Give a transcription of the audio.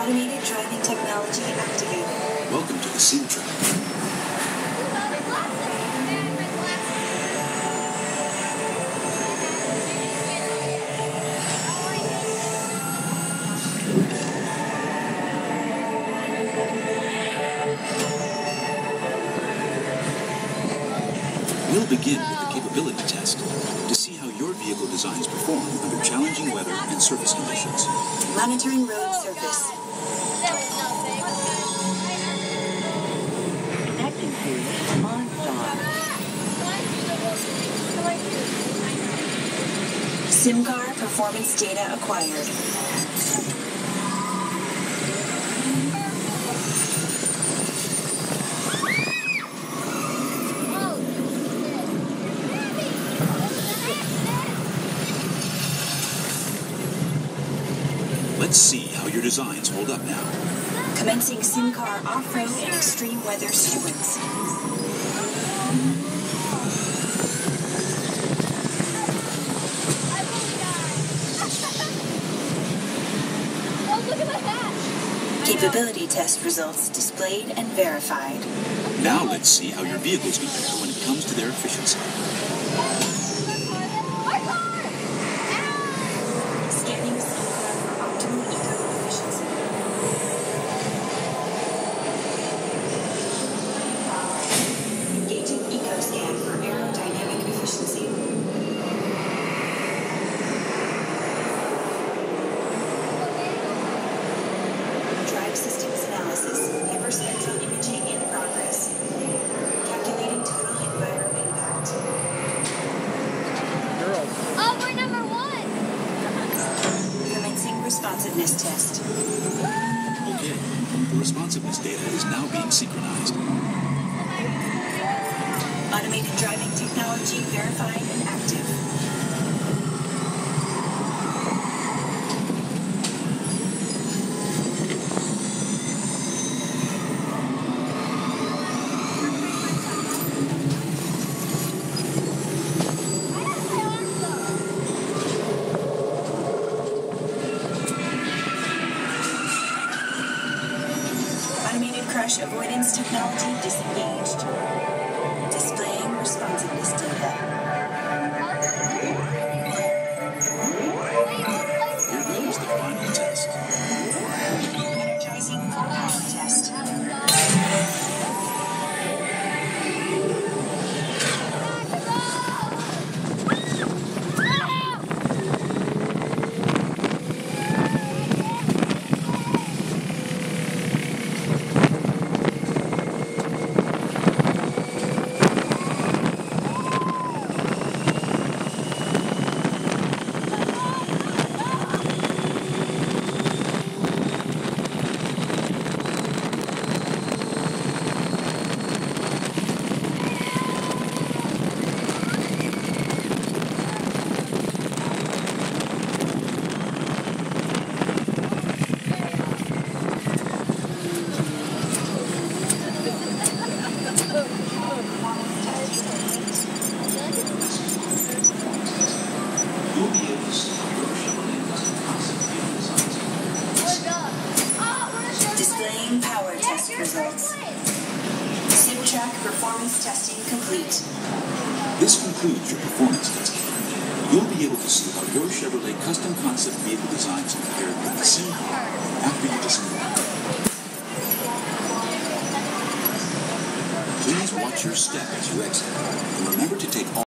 Automated driving technology activated. Welcome to the SimTrack. We'll begin with the capability test to see how your vehicle designs perform under challenging weather and surface conditions. Monitoring road surface. Connecting to OnStar. SimCar performance data acquired. Let's see how your designs hold up now. Commencing SimCar off-road and extreme weather sequence. Capability test results displayed and verified. Now let's see how your vehicles compare when it comes to their efficiency. Scanning SimCar for optimal eco-efficiency. Engaging EcoScan for aerodynamic efficiency. Drive systems analysis. Hyperspectral imaging in progress. Calculating total environmental impact. Oh, we're number 1! Commencing responsiveness test. Okay, the responsiveness data is now being synchronized. Automated driving technology verified and active. Automated crash avoidance technology disengaged. Displaying responsiveness data. Here goes the final test. Energizing full power test. You'll be able to see how your Chevrolet custom concept vehicle designs. Displaying power test results. SimTrack performance testing complete. This concludes your performance testing. You'll be able to see how your Chevrolet custom concept vehicle designs compare with the SimCar after you disassemble it. Please watch your step as you exit, and remember to take all